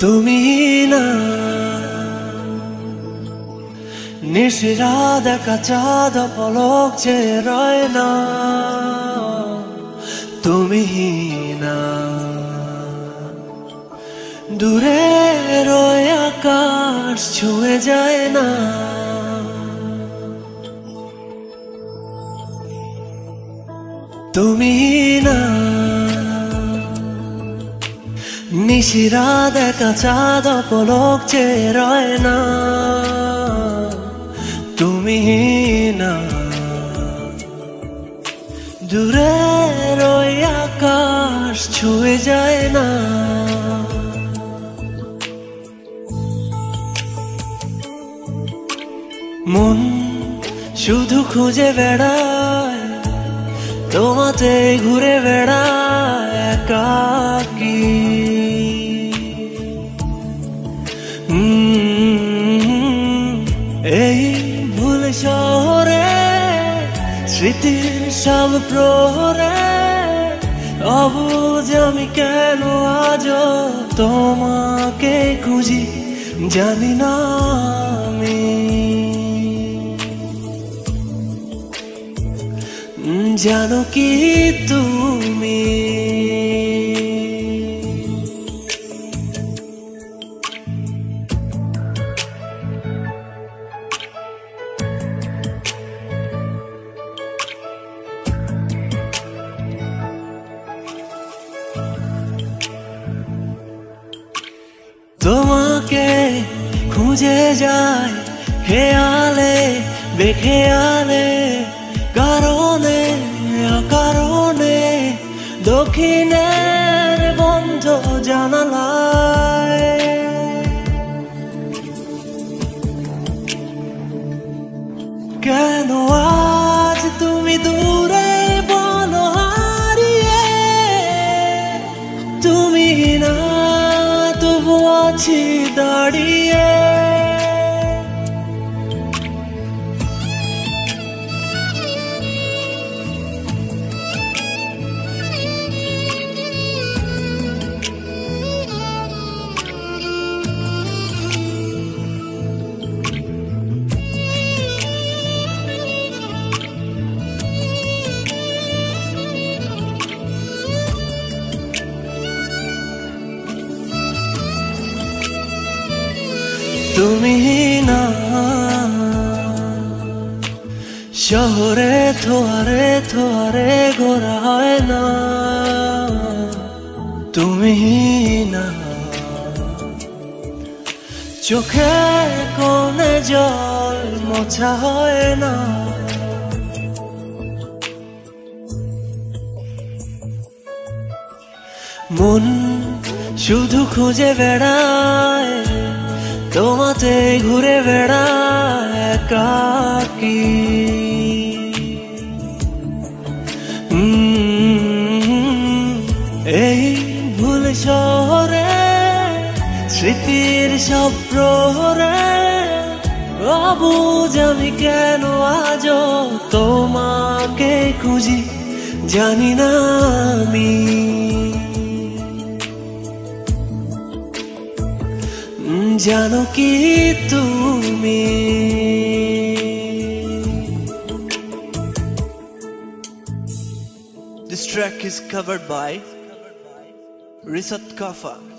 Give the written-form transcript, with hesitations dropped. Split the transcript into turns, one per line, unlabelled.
তুমি না নিশিরা দেখা চাঁদ পলক যে রয় না, তুমি না দূরে রয় আকাশ ছুঁয়ে যায় না। তুমি না নিশিরা দেখা চাঁদ পলক যে রয় না, তুমি না দূরে রয় আকাশ ছুঁয়ে যায় না। মন শুধু খুঁজে বেড়ায়, তোমাতে ঘুরে বেড়ায় একাকী। এই ভুল শহরে স্মৃতির সব প্রহরে অবুঝ আমি কেন আজ তোমাকে খুঁজি, জানি না আমি জানো কি তুমি। তোমাকে খুঁজে যায় খেয়ালে বেখেয়ালে, কারণে অকারণে দক্ষিণের বন্ধ জানালায়। কেন আজ তুমি দূরে বলো হারিয়ে, তুমি না তবু আছি দাঁড়িয়ে। তুমি না শহরে থোয়ারে থোয়ারে ঘোরা হয় না, তুমি না চোখে কোণে জল মোছা হয় না। মন শুধু খুঁজে বেড়ায়, তোমাতে ঘুরে বেড়ায় একাকী। এই ভুল শহরে স্মৃতির সব প্রহরে অবুঝ আমি কেন আজ তোমাকে খুঁজি, জানি না আমি জানো কি তুমি। This track is covered by Risat Kafa.